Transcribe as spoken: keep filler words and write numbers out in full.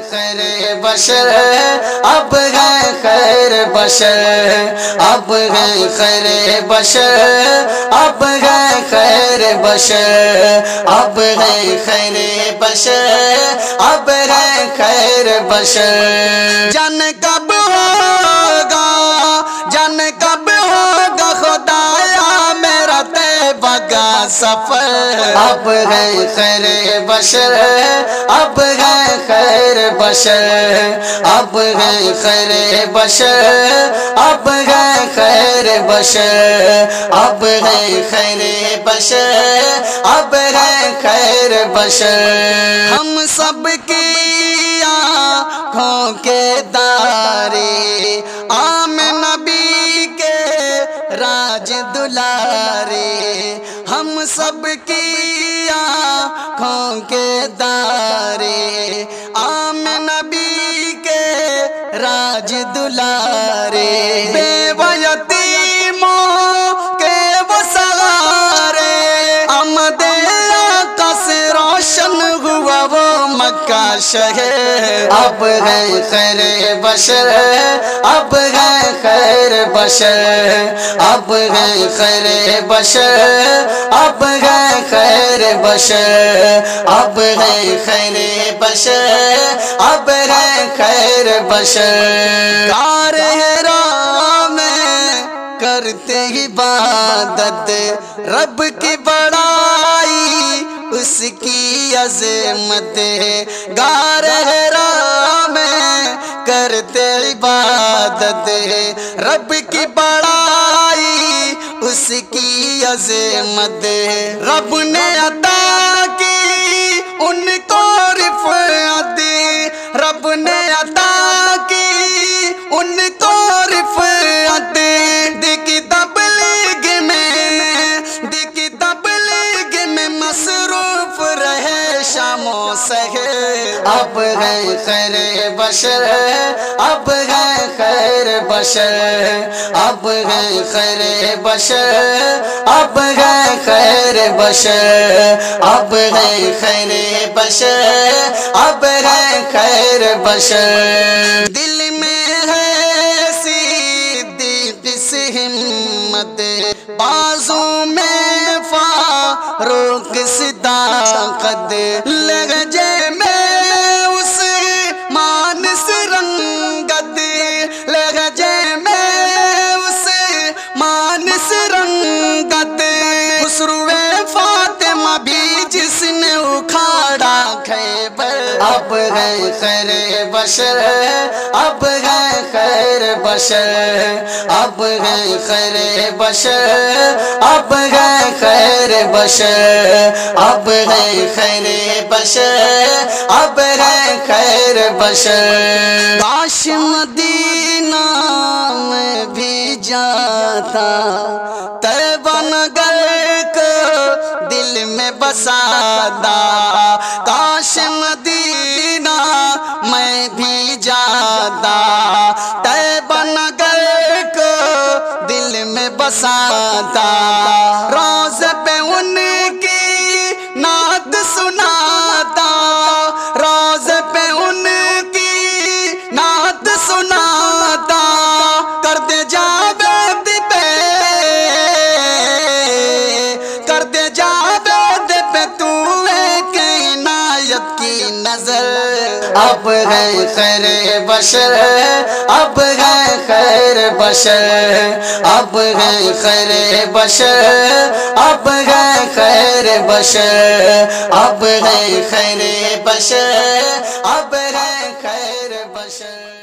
خیر بشر، اب ہے خیر بشر، اب ہے خیر بشر، اب ہے خیر بشر، اب ہے خیر بشر، اب ہے خیر بشر۔ جان کب ہوگا، جان کب ہوگا خدایا میرا طیبہ کا سفر، اب ہے خیر بشر، اب ہے خیر بشر، اب ہے خیر بشر، اب ہے خیر بشر، اب ہے خیر بشر، اب ہے خیر بشر۔ ہم سب کی آنکھوں کے تارے عام نبی کے راج دلارے، ہم سب کی آنکھوں کے تارے عام نبی کے راج دلارے، بیوہ یتیموں کے وہ سہارے، آمد آقا سے روشن ہوا وہ مکہ شہر، اب ہے خیر بشر، اب ہے خیر بشر، اب ہے خیر بشر، اب ہے خیر بشر، اب ہے خیر بشر، اب ہے خیر بشر۔ غار حرا میں کرتے عبادت، رب کی بڑائی اس کی عظمت، غار حرا میں کرتے عبادت، رب کی بڑائی اس کی عظمت، رب نے عطا کی ان کو رفعت، رب نے عطا کی ان کو رفعت، دیکھی تبلیغ میں، دیکھی تبلیغ میں مصروف رہے شام و سحر، اب ہے خیر بشر، اب ہے خیر بشر، اب ہے خیر بشر، اب ہے خیر بشر، اب ہے خیر بشر، اب ہے خیر بشر۔ دل میں ہے صدیق سے ہمت، بازو میں فاروق صداقت، لہجے میں عثمان سے رنگت، لہجے میں عثمان سے رنگت، خسرو فاطمہ بھی جس نے اکھاڑا خیبر، اب ہے خیر بشر، اب ہے خیر بشر، اب ہے خیر بشر، اب ہے خیر بشر، اب ہے خیر بشر، اب ہے خیر بشر۔ کاش مدینہ میں بھی جاتا، طیبہ نگر کو دل میں بساتا، کاش مدینہ میں بھی جاتا، طیبہ نگر کو دل میں بساتا، روضے پہ ان کی نعت سناتا، روضے پہ ان کی نعت سناتا، کر دے جاوید پہ، کر دے جاوید پہ تو ایک عنایت کی نظر، اب ہے خیر بشر، اب ہے خیر بشر، اب ہے خیر بشر، اب ہے خیر بشر، اب ہے خیر بشر، اب ہے خیر بشر۔